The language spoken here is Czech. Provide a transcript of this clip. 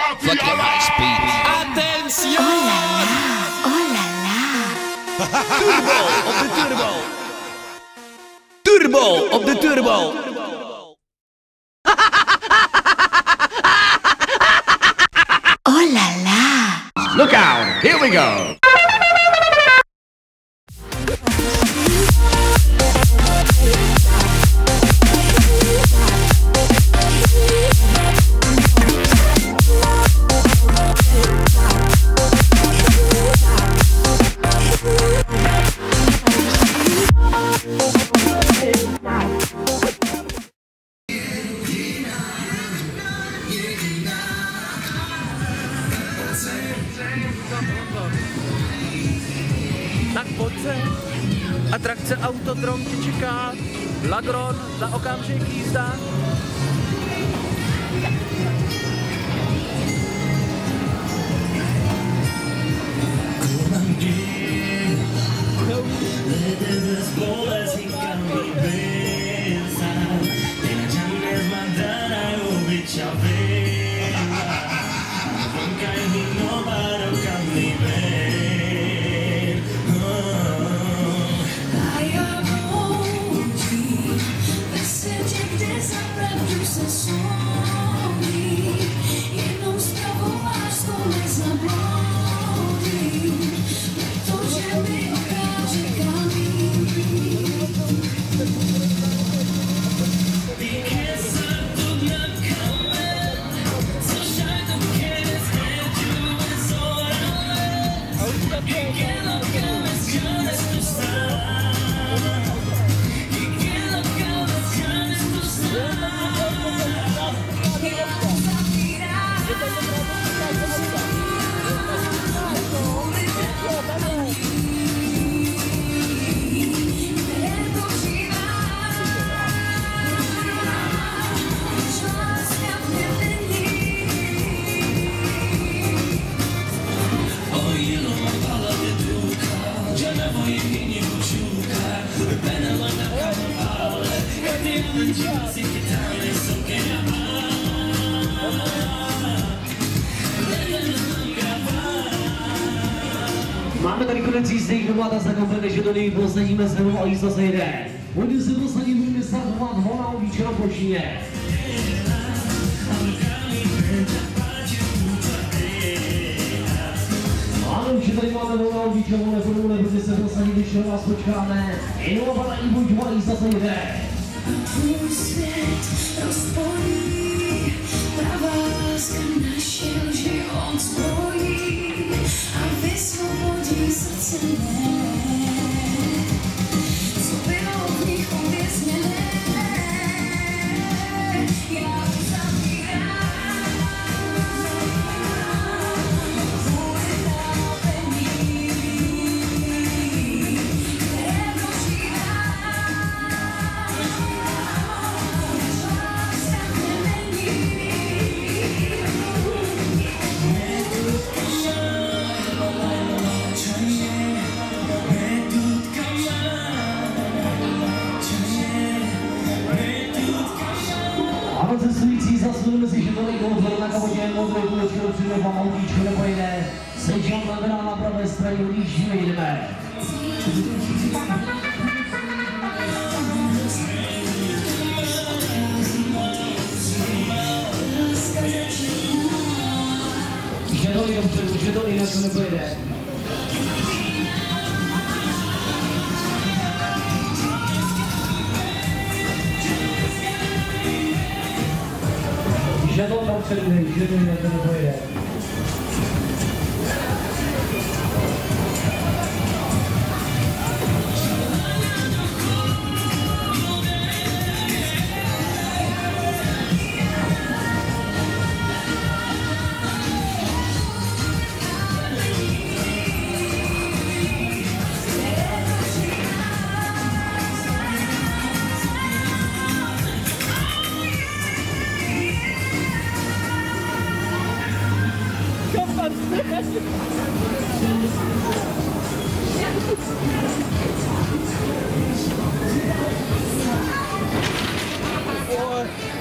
Fucking high speed. Attention! Oh là là! Turbo op de turbo. Turbo op de turbo. Oh là là! Look out, here we go. Tak pojď se. Atrakce Autodrom tě čeká. Lagron, za okamžik jízda. Máme tady konec jízdy, kdo má ta zakoupene, že to nejví, posadíme se mnou a jízda se jde. Pojďte se posadit, budeme startovat volna Ovíčka na plošině. Ano, už tady máme volna Ovíčka, nebudete se posadit, když na vás počkáme. Inovovaná i buď a jízda se jde. Tvůj svět rozpolí, pravá láska naše lži odzbrojí a vysvobodí srdce mé, co bylo v nich uvězněné. Já zavírám tvůj trápení, které prožívám. A cestující zasnujeme si, že to nejde odhledna kavodě, modrý kulečko dopředu, vám autíčko nepojede. Sečám znamená na pravé straně, odjíždíme, jdeme. Že to jinak to nepojede. Že to tam předujde, že to jinak to nepojede. Boy.